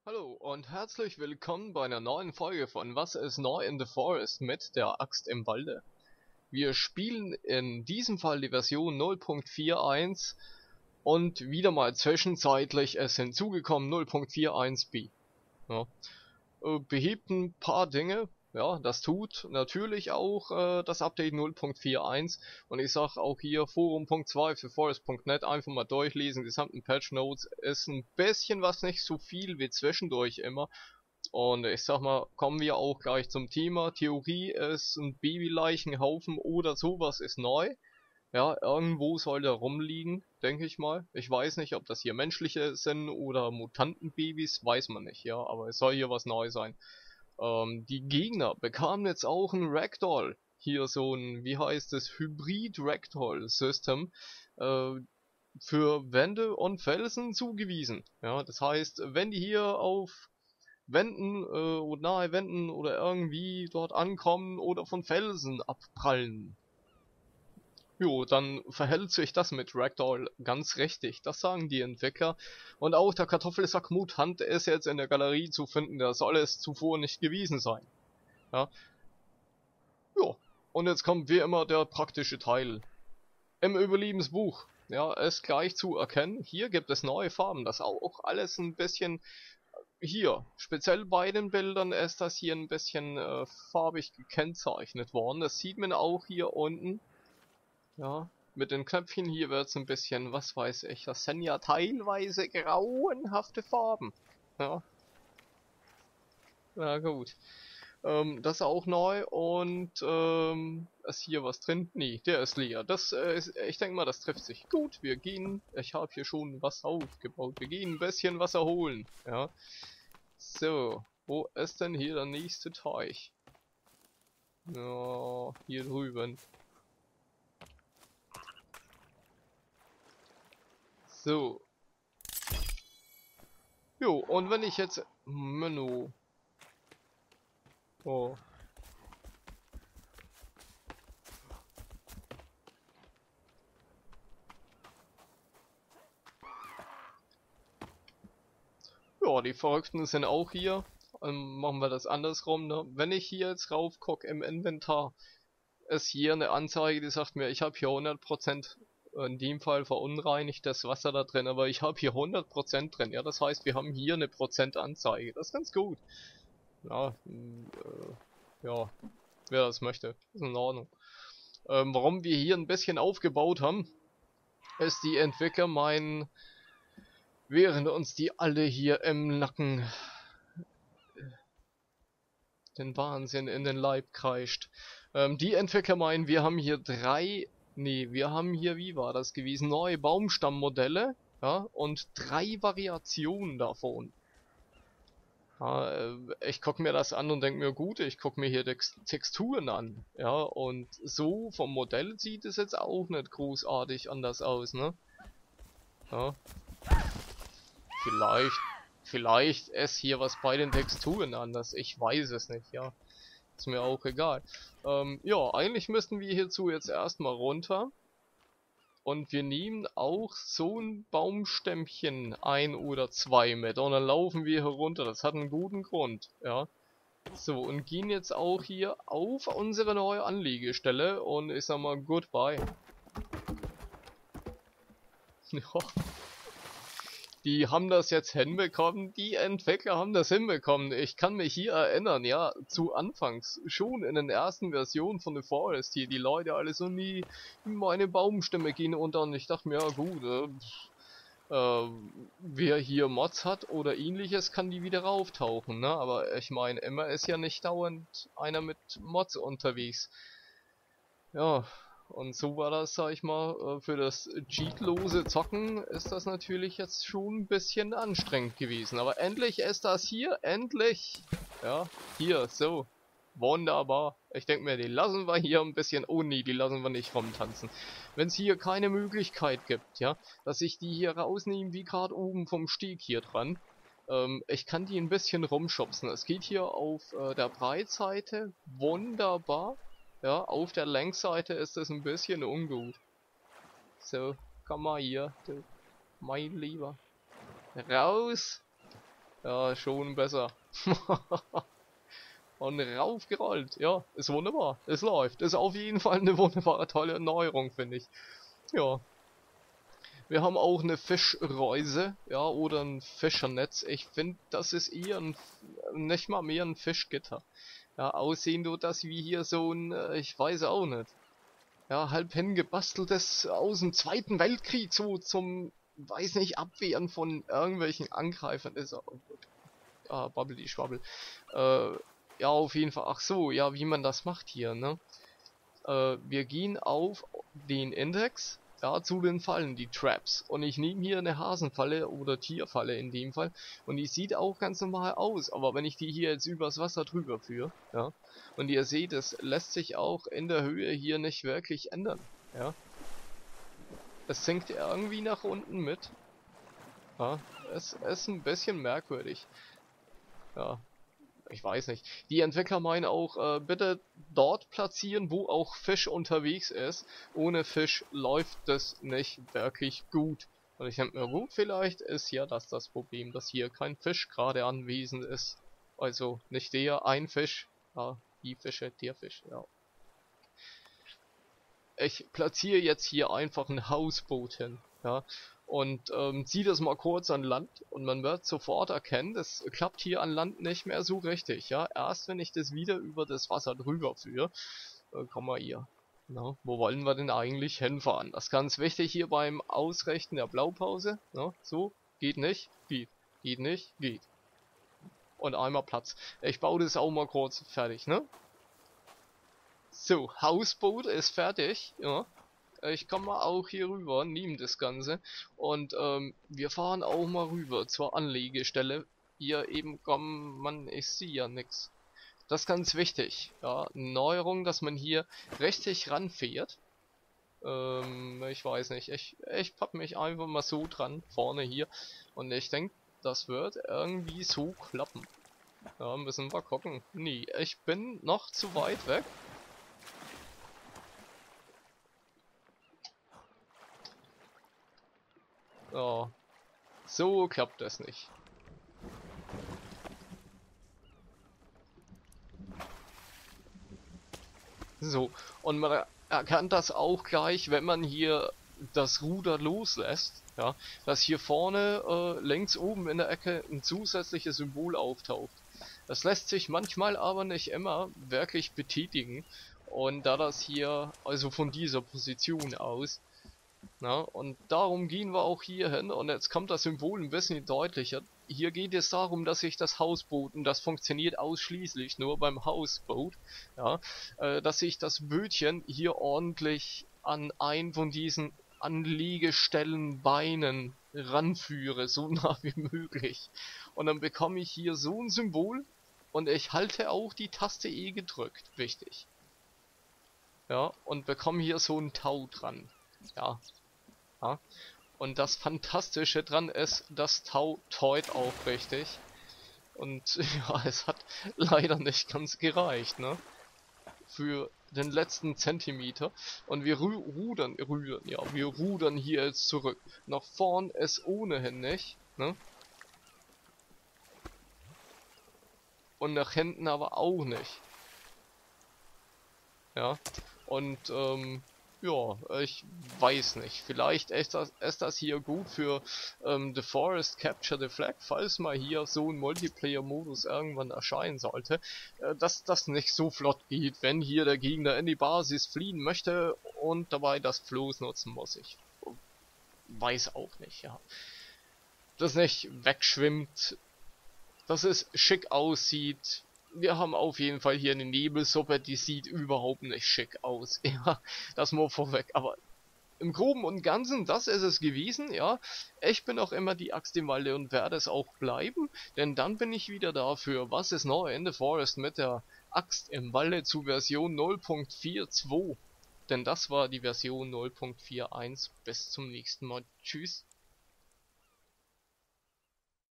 Hallo und herzlich willkommen bei einer neuen Folge von Was ist neu in the Forest mit der Axt im Walde. Wir spielen in diesem Fall die Version 0.41 und wieder mal zwischenzeitlich ist hinzugekommen 0.41b. Ja. Behebt ein paar Dinge, ja, das tut natürlich auch das Update 0.41 und ich sag auch hier Forum.2 für Forest.net einfach mal durchlesen, gesamten Patch Notes ist ein bisschen was, nicht so viel wie zwischendurch immer. Und ich sag mal, kommen wir auch gleich zum Thema. Theorie ist ein Babyleichenhaufen oder sowas ist neu. Ja, irgendwo soll der rumliegen, denke ich mal. Ich weiß nicht, ob das hier menschliche sind oder Mutantenbabys, weiß man nicht, ja, aber es soll hier was neu sein. Die Gegner bekamen jetzt auch ein Ragdoll. Hier so ein, wie heißt es, Hybrid-Ragdoll-System für Wände und Felsen zugewiesen. Ja, das heißt, wenn die hier auf Wänden oder nahe Wänden oder irgendwie dort ankommen oder von Felsen abprallen, jo, dann verhält sich das mit Ragdoll ganz richtig. Das sagen die Entwickler. Und auch der Kartoffelsack Mutant ist jetzt in der Galerie zu finden. Der soll es zuvor nicht gewesen sein. Ja. Jo. Und jetzt kommt wie immer der praktische Teil. Im Überlebensbuch. Ja, ist gleich zu erkennen. Hier gibt es neue Farben. Das auch alles ein bisschen hier. Speziell bei den Bildern ist das hier ein bisschen farbig gekennzeichnet worden. Das sieht man auch hier unten. Ja, mit den Knöpfchen hier wird es ein bisschen, was weiß ich, das sind ja teilweise grauenhafte Farben. Ja, na gut. Das ist auch neu und ist hier was drin? Nee, der ist leer. Das ist, ich denke mal, das trifft sich. Gut, wir gehen, ich habe hier schon was aufgebaut. Wir gehen ein bisschen Wasser holen. Ja. So, wo ist denn hier der nächste Teich? Ja, hier drüben. So. Jo, und wenn ich jetzt... Menno. Oh. Ja, die Verrückten sind auch hier. Machen wir das andersrum, ne? Wenn ich hier jetzt rauf gucke im Inventar, ist hier eine Anzeige, die sagt mir, ich habe hier 100% in dem Fall verunreinigtes Wasser da drin, aber ich habe hier 100% drin. Ja, das heißt, wir haben hier eine Prozentanzeige. Das ist ganz gut. Ja, ja, wer das möchte, ist in Ordnung. Warum wir hier ein bisschen aufgebaut haben, ist, die Entwickler meinen, während uns die alle hier im Nacken den Wahnsinn in den Leib kreischt. Die Entwickler meinen, wir haben hier wir haben hier, wie war das gewesen, neue Baumstammmodelle, ja, und 3 Variationen davon. Ja, ich gucke mir das an und denke mir, gut, ich gucke mir hier Texturen an, ja, und so vom Modell sieht es jetzt auch nicht großartig anders aus, ne? Ja, vielleicht, vielleicht ist hier was bei den Texturen anders, ich weiß es nicht, ja. Ist mir auch egal. Ja, eigentlich müssten wir hierzu jetzt erstmal runter. Und wir nehmen auch so ein Baumstämmchen 1 oder 2 mit. Und dann laufen wir hier runter. Das hat einen guten Grund, ja. So, und gehen jetzt auch hier auf unsere neue Anlegestelle. Und ich sag mal, goodbye. Ja. Die haben das jetzt hinbekommen, die Entwickler haben das hinbekommen. Ich kann mich hier erinnern, ja, zu Anfangs, schon in den ersten Versionen von The Forest hier, die Leute alle so nie in meine Baumstämme gehen unter und ich dachte mir, ja gut, wer hier Mods hat oder ähnliches, kann die wieder rauftauchen, ne? Aber ich meine, immer ist ja nicht dauernd einer mit Mods unterwegs. Ja, und so war das, sag ich mal, für das cheatlose Zocken ist das natürlich jetzt schon ein bisschen anstrengend gewesen. Aber endlich ist das hier, endlich! Ja, hier, so. Wunderbar. Ich denke mir, die lassen wir hier ein bisschen... Oh nee, die lassen wir nicht rumtanzen. Wenn es hier keine Möglichkeit gibt, ja, dass ich die hier rausnehme, wie gerade oben vom Steg hier dran. Ich kann die ein bisschen rumschubsen. Es geht hier auf der Breitseite wunderbar. Ja, auf der Längsseite ist es ein bisschen ungut. So, komm mal hier, du, mein Lieber. Raus! Ja, schon besser. Und raufgerollt. Ja, ist wunderbar. Es läuft. Ist auf jeden Fall eine wunderbare, tolle Erneuerung, finde ich. Ja. Wir haben auch eine Fischreuse, ja, oder ein Fischernetz. Ich finde, das ist eher nicht mal mehr ein Fischgitter. Ja, aussehen tut das wie hier so ein, ich weiß auch nicht. Ja, halb hingebasteltes aus dem Zweiten Weltkrieg, so zum, weiß nicht, Abwehren von irgendwelchen Angreifern ist. Ah, babbeli schwabbel. Äh, ja, auf jeden Fall. Ach so, ja, wie man das macht hier, ne? Wir gehen auf den Index, ja, zu den Fallen, die Traps. Und ich nehme hier eine Hasenfalle oder Tierfalle in dem Fall. Und die sieht auch ganz normal aus. Aber wenn ich die hier jetzt übers Wasser drüber führe, ja, und ihr seht, es lässt sich auch in der Höhe hier nicht wirklich ändern, ja. Es sinkt irgendwie nach unten mit. Ja, es ist ein bisschen merkwürdig. Ja, ich weiß nicht. Die Entwickler meinen auch, bitte dort platzieren, wo auch Fisch unterwegs ist. Ohne Fisch läuft das nicht wirklich gut. Und ich denke mir, gut, vielleicht ist ja das Problem, dass hier kein Fisch gerade anwesend ist. Also nicht der, ein Fisch. Ja, die Fische, der Fisch, ja. Ich platziere jetzt hier einfach ein Hausboot hin, ja, und ziehe das mal kurz an Land und man wird sofort erkennen, das klappt hier an Land nicht mehr so richtig, ja. Erst wenn ich das wieder über das Wasser drüber führe, komm mal hier. Na, wo wollen wir denn eigentlich hinfahren? Das ist ganz wichtig hier beim Ausrichten der Blaupause. Na, so, geht nicht, geht. Geht nicht, geht. Und einmal Platz. Ich baue das auch mal kurz fertig, ne? So, Hausboot ist fertig, ja. Ich komme mal auch hier rüber, nehme das Ganze. Und wir fahren auch mal rüber zur Anlegestelle. Hier eben kommen, man, ich sehe ja nix. Das ist ganz wichtig, ja. Neuerung, dass man hier richtig ranfährt. Ich weiß nicht, ich papp mich einfach mal so dran, vorne hier. Und ich denke, das wird irgendwie so klappen. Ja, müssen wir gucken. Nee, ich bin noch zu weit weg. Ja, so klappt das nicht. So, und man erkennt das auch gleich, wenn man hier das Ruder loslässt, ja, dass hier vorne links oben in der Ecke ein zusätzliches Symbol auftaucht. Das lässt sich manchmal aber nicht immer wirklich betätigen. Und da das hier, also von dieser Position aus, na, und darum gehen wir auch hier hin und jetzt kommt das Symbol ein bisschen deutlicher. Hier geht es darum, dass ich das Hausboot, und das funktioniert ausschließlich nur beim Hausboot, ja, dass ich das Bötchen hier ordentlich an einen von diesen Anlegestellen-Beinen ranführe, so nah wie möglich. Und dann bekomme ich hier so ein Symbol und ich halte auch die Taste E gedrückt, wichtig. Ja, und bekomme hier so ein Tau dran. Ja, ja. Und das Fantastische dran ist, das Tau teut auch richtig. Und ja, es hat leider nicht ganz gereicht, ne? Für den letzten Zentimeter. Und wir wir rudern hier jetzt zurück. Nach vorn ist ohnehin nicht, ne? Und nach hinten aber auch nicht. Ja. Und ja, ich weiß nicht. Vielleicht ist das hier gut für The Forest Capture the Flag, falls mal hier so ein Multiplayer-Modus irgendwann erscheinen sollte, dass das nicht so flott geht, wenn hier der Gegner in die Basis fliehen möchte und dabei das Floß nutzen muss. Ich weiß auch nicht, ja. Das nicht wegschwimmt, dass es schick aussieht. Wir haben auf jeden Fall hier eine Nebelsuppe, die sieht überhaupt nicht schick aus. Ja, das mal vorweg. Aber im Groben und Ganzen, das ist es gewesen, ja. Ich bin auch immer die Axt im Walde und werde es auch bleiben, denn dann bin ich wieder dafür, was ist neu in The Forest mit der Axt im Walde zu Version 0.42. Denn das war die Version 0.41. Bis zum nächsten Mal. Tschüss.